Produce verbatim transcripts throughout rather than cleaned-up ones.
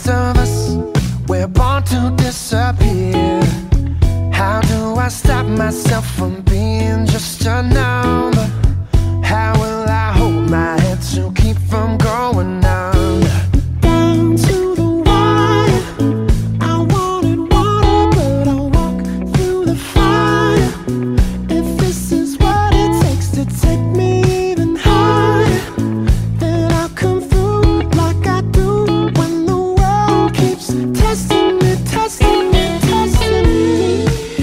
most of us, we're born to disappear. How do I stop myself from being just a number? How will I hold my head to keep from going under? Down to the wire, I wanted water, but I'll walk through the fire. If this is what it takes to take me even higher, then I'll come through like I do when the world keeps testing me, testing me, testing me.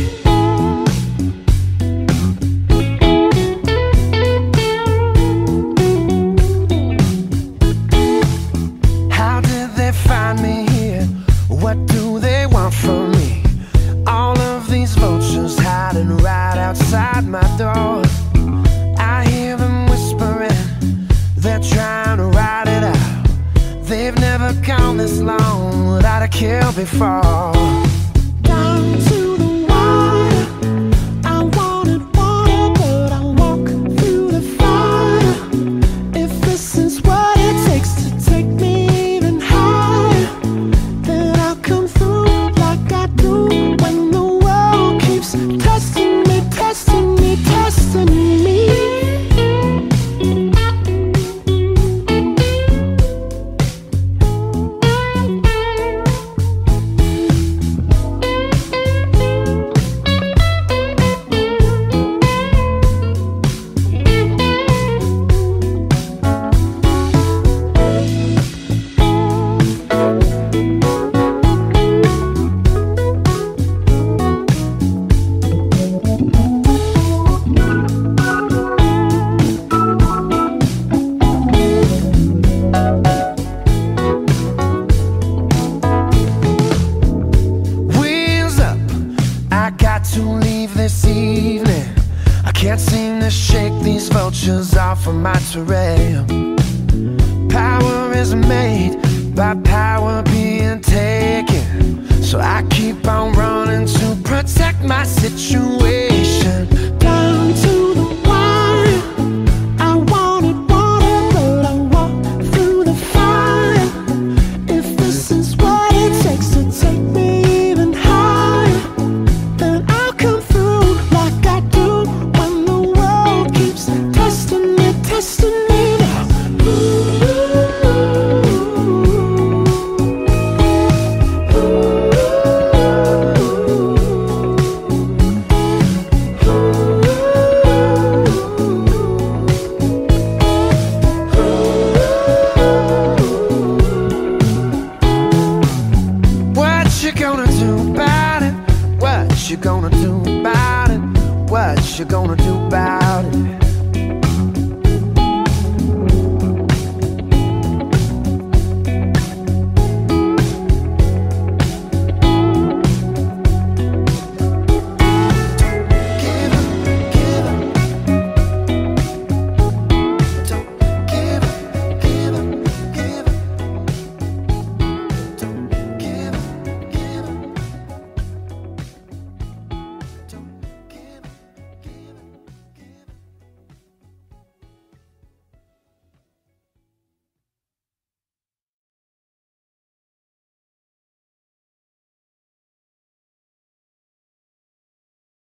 How did they find me here? What do they want from me? All of these vultures hiding right outside my door. I hear them whispering, they're trying to ride it out. They've never gone this long without a kill before. Down to the wire, I wanted water, but I'll walk through the fire. If this is what it takes to take me even higher, then I'll come through like I do when the world keeps testing me, testing me, testing me. Wheels up, I got to leave this evening. I can't seem to shake these vultures off of my terrain. Power is made by power being taken, so I keep on running to protect my situation. Down to the wire, I wanted water, but I'll walk through the fire. If this is what it takes to take me even higher, then I'll come through like I do when the world keeps testing me, testing me now. What you gonna do about it? What you gonna do about it? What you gonna do about it?